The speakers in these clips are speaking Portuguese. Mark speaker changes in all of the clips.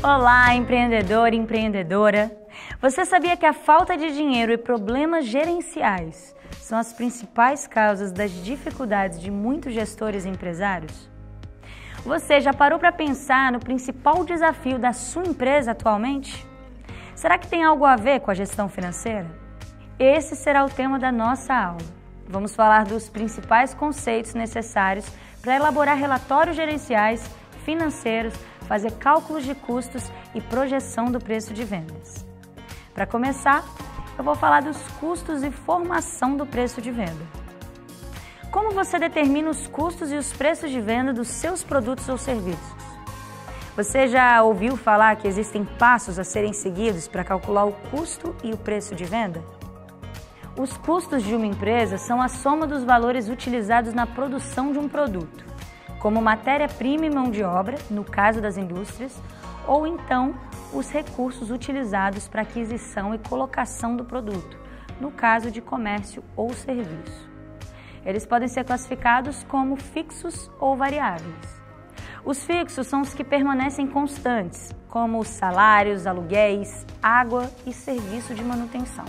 Speaker 1: Olá, empreendedor e empreendedora! Você sabia que a falta de dinheiro e problemas gerenciais são as principais causas das dificuldades de muitos gestores e empresários? Você já parou para pensar no principal desafio da sua empresa atualmente? Será que tem algo a ver com a gestão financeira? Esse será o tema da nossa aula. Vamos falar dos principais conceitos necessários para elaborar relatórios gerenciais, financeiros, fazer cálculos de custos e projeção do preço de vendas. Para começar, eu vou falar dos custos e formação do preço de venda. Como você determina os custos e os preços de venda dos seus produtos ou serviços? Você já ouviu falar que existem passos a serem seguidos para calcular o custo e o preço de venda? Os custos de uma empresa são a soma dos valores utilizados na produção de um produto, como matéria-prima e mão de obra, no caso das indústrias, ou então os recursos utilizados para aquisição e colocação do produto, no caso de comércio ou serviço. Eles podem ser classificados como fixos ou variáveis. Os fixos são os que permanecem constantes, como os salários, aluguéis, água e serviço de manutenção.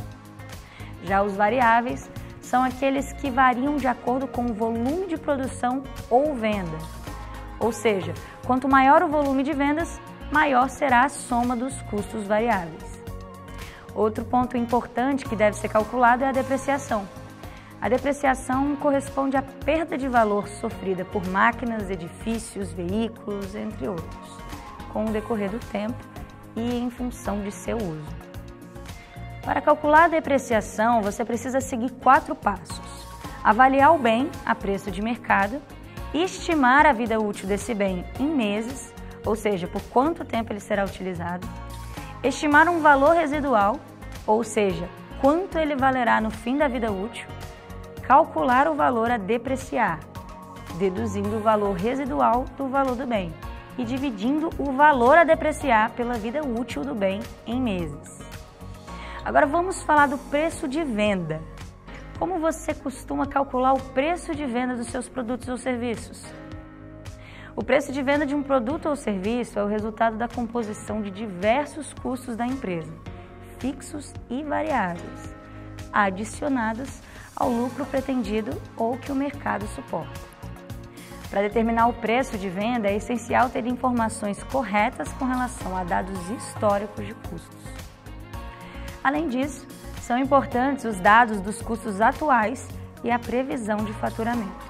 Speaker 1: Já os variáveis são aqueles que variam de acordo com o volume de produção ou venda. Ou seja, quanto maior o volume de vendas, maior será a soma dos custos variáveis. Outro ponto importante que deve ser calculado é a depreciação. A depreciação corresponde à perda de valor sofrida por máquinas, edifícios, veículos, entre outros, com o decorrer do tempo e em função de seu uso. Para calcular a depreciação, você precisa seguir 4 passos. Avaliar o bem a preço de mercado, estimar a vida útil desse bem em meses, ou seja, por quanto tempo ele será utilizado, estimar um valor residual, ou seja, quanto ele valerá no fim da vida útil, calcular o valor a depreciar, deduzindo o valor residual do valor do bem e dividindo o valor a depreciar pela vida útil do bem em meses. Agora vamos falar do preço de venda. Como você costuma calcular o preço de venda dos seus produtos ou serviços? O preço de venda de um produto ou serviço é o resultado da composição de diversos custos da empresa, fixos e variáveis, adicionados ao lucro pretendido ou que o mercado suporta. Para determinar o preço de venda, é essencial ter informações corretas com relação a dados históricos de custos. Além disso, são importantes os dados dos custos atuais e a previsão de faturamento.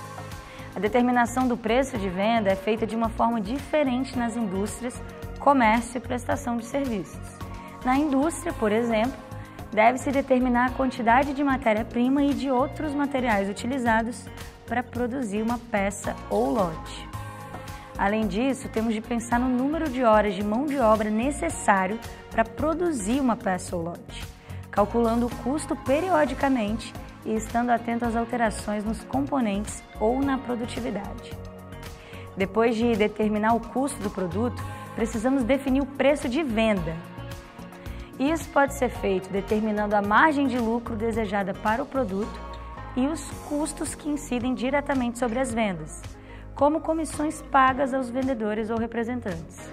Speaker 1: A determinação do preço de venda é feita de uma forma diferente nas indústrias, comércio e prestação de serviços. Na indústria, por exemplo, deve-se determinar a quantidade de matéria-prima e de outros materiais utilizados para produzir uma peça ou lote. Além disso, temos de pensar no número de horas de mão de obra necessário para produzir uma peça ou lote, calculando o custo periodicamente e estando atento às alterações nos componentes ou na produtividade. Depois de determinar o custo do produto, precisamos definir o preço de venda. Isso pode ser feito determinando a margem de lucro desejada para o produto e os custos que incidem diretamente sobre as vendas, como comissões pagas aos vendedores ou representantes.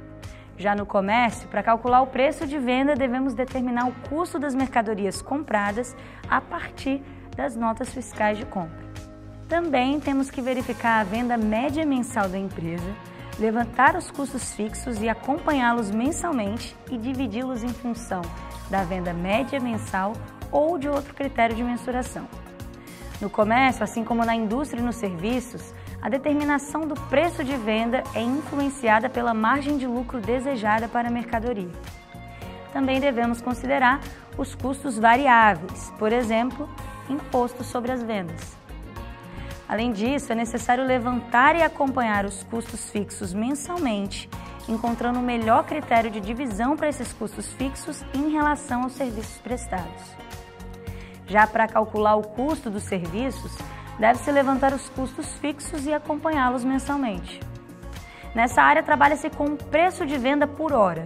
Speaker 1: Já no comércio, para calcular o preço de venda, devemos determinar o custo das mercadorias compradas a partir das notas fiscais de compra. Também temos que verificar a venda média mensal da empresa, levantar os custos fixos e acompanhá-los mensalmente e dividi-los em função da venda média mensal ou de outro critério de mensuração. No comércio, assim como na indústria e nos serviços, a determinação do preço de venda é influenciada pela margem de lucro desejada para a mercadoria. Também devemos considerar os custos variáveis, por exemplo, imposto sobre as vendas. Além disso, é necessário levantar e acompanhar os custos fixos mensalmente, encontrando o melhor critério de divisão para esses custos fixos em relação aos serviços prestados. Já para calcular o custo dos serviços, deve-se levantar os custos fixos e acompanhá-los mensalmente. Nessa área, trabalha-se com o preço de venda por hora.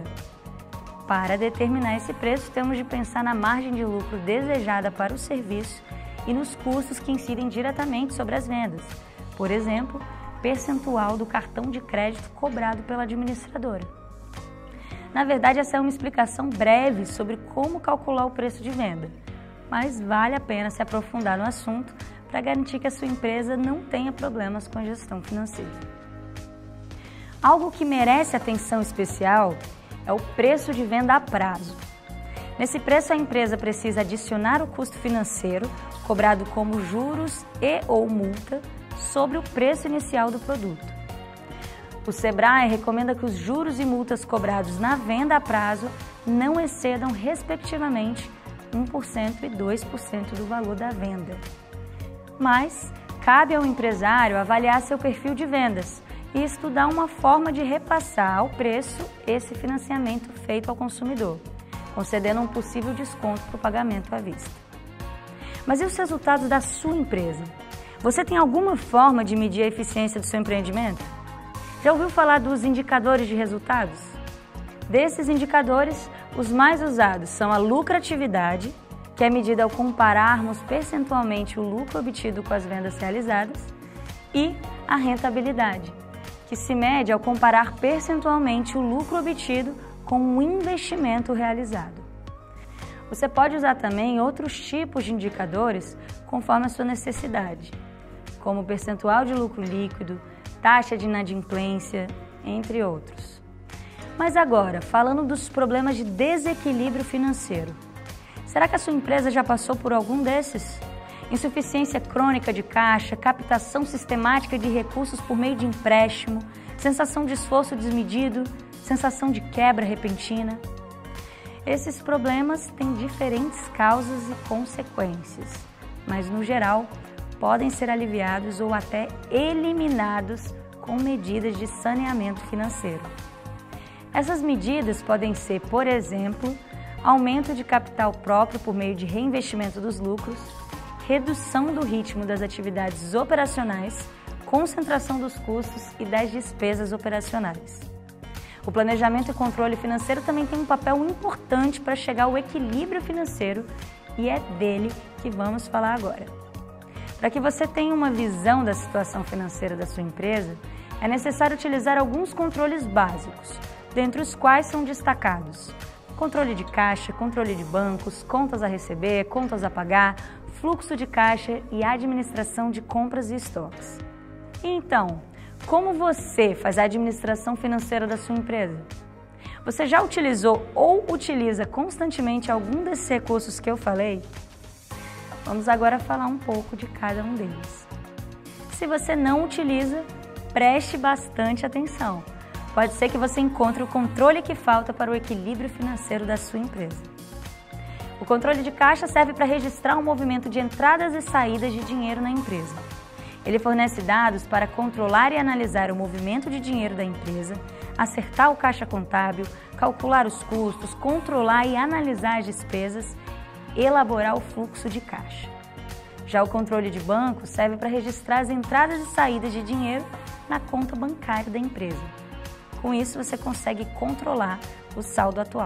Speaker 1: Para determinar esse preço, temos de pensar na margem de lucro desejada para o serviço e nos custos que incidem diretamente sobre as vendas, por exemplo, percentual do cartão de crédito cobrado pela administradora. Na verdade, essa é uma explicação breve sobre como calcular o preço de venda, mas vale a pena se aprofundar no assunto para garantir que a sua empresa não tenha problemas com a gestão financeira. Algo que merece atenção especial é o preço de venda a prazo. Nesse preço, a empresa precisa adicionar o custo financeiro, cobrado como juros e/ou multa, sobre o preço inicial do produto. O Sebrae recomenda que os juros e multas cobrados na venda a prazo não excedam, respectivamente, 1% e 2% do valor da venda. Mas cabe ao empresário avaliar seu perfil de vendas e estudar uma forma de repassar ao preço esse financiamento feito ao consumidor, concedendo um possível desconto para o pagamento à vista. Mas e os resultados da sua empresa? Você tem alguma forma de medir a eficiência do seu empreendimento? Já ouviu falar dos indicadores de resultados? Desses indicadores, os mais usados são a lucratividade, que é medida ao compararmos percentualmente o lucro obtido com as vendas realizadas, e a rentabilidade, que se mede ao comparar percentualmente o lucro obtido com o investimento realizado. Você pode usar também outros tipos de indicadores conforme a sua necessidade, como o percentual de lucro líquido, taxa de inadimplência, entre outros. Mas agora, falando dos problemas de desequilíbrio financeiro. Será que a sua empresa já passou por algum desses? Insuficiência crônica de caixa, captação sistemática de recursos por meio de empréstimo, sensação de esforço desmedido, sensação de quebra repentina. Esses problemas têm diferentes causas e consequências, mas no geral podem ser aliviados ou até eliminados com medidas de saneamento financeiro. Essas medidas podem ser, por exemplo, aumento de capital próprio por meio de reinvestimento dos lucros, redução do ritmo das atividades operacionais, concentração dos custos e das despesas operacionais. O planejamento e controle financeiro também tem um papel importante para chegar ao equilíbrio financeiro e é dele que vamos falar agora. Para que você tenha uma visão da situação financeira da sua empresa, é necessário utilizar alguns controles básicos, dentre os quais são destacados controle de caixa, controle de bancos, contas a receber, contas a pagar, fluxo de caixa e administração de compras e estoques. E então, como você faz a administração financeira da sua empresa? Você já utilizou ou utiliza constantemente algum desses recursos que eu falei? Vamos agora falar um pouco de cada um deles. Se você não utiliza, preste bastante atenção. Pode ser que você encontre o controle que falta para o equilíbrio financeiro da sua empresa. O controle de caixa serve para registrar o movimento de entradas e saídas de dinheiro na empresa. Ele fornece dados para controlar e analisar o movimento de dinheiro da empresa, acertar o caixa contábil, calcular os custos, controlar e analisar as despesas, elaborar o fluxo de caixa. Já o controle de banco serve para registrar as entradas e saídas de dinheiro na conta bancária da empresa. Com isso, você consegue controlar o saldo atual.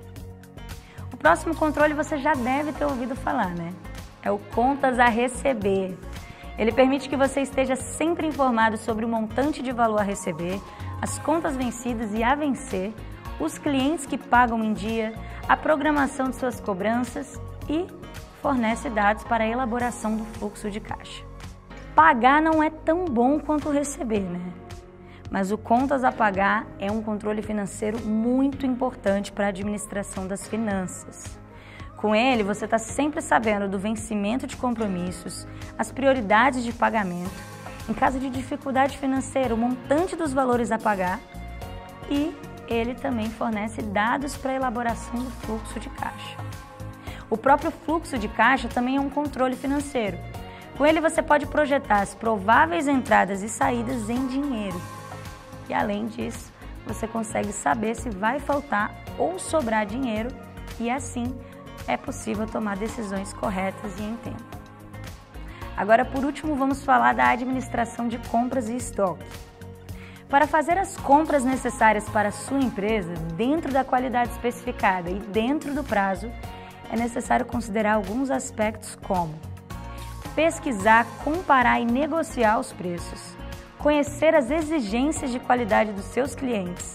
Speaker 1: O próximo controle você já deve ter ouvido falar, né? É o contas a receber. Ele permite que você esteja sempre informado sobre o montante de valor a receber, as contas vencidas e a vencer, os clientes que pagam em dia, a programação de suas cobranças e fornece dados para a elaboração do fluxo de caixa. Pagar não é tão bom quanto receber, né? Mas o contas a pagar é um controle financeiro muito importante para a administração das finanças. Com ele, você está sempre sabendo do vencimento de compromissos, as prioridades de pagamento, em caso de dificuldade financeira, o montante dos valores a pagar e ele também fornece dados para a elaboração do fluxo de caixa. O próprio fluxo de caixa também é um controle financeiro. Com ele, você pode projetar as prováveis entradas e saídas em dinheiro. E além disso, você consegue saber se vai faltar ou sobrar dinheiro e assim é possível tomar decisões corretas e em tempo. Agora, por último, vamos falar da administração de compras e estoque. Para fazer as compras necessárias para a sua empresa, dentro da qualidade especificada e dentro do prazo, é necessário considerar alguns aspectos como pesquisar, comparar e negociar os preços, conhecer as exigências de qualidade dos seus clientes,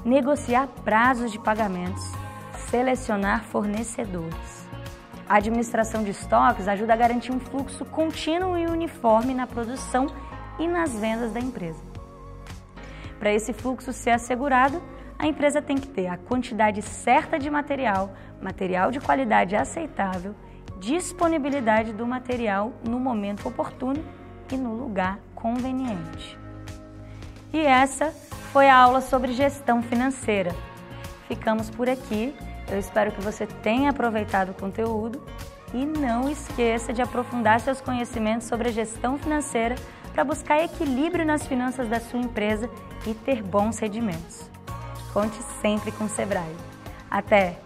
Speaker 1: negociar prazos de pagamentos, selecionar fornecedores. A administração de estoques ajuda a garantir um fluxo contínuo e uniforme na produção e nas vendas da empresa. Para esse fluxo ser assegurado, a empresa tem que ter a quantidade certa de material de qualidade aceitável, disponibilidade do material no momento oportuno e no lugar conveniente. E essa foi a aula sobre gestão financeira. Ficamos por aqui. Eu espero que você tenha aproveitado o conteúdo e não esqueça de aprofundar seus conhecimentos sobre a gestão financeira para buscar equilíbrio nas finanças da sua empresa e ter bons rendimentos. Conte sempre com o Sebrae. Até!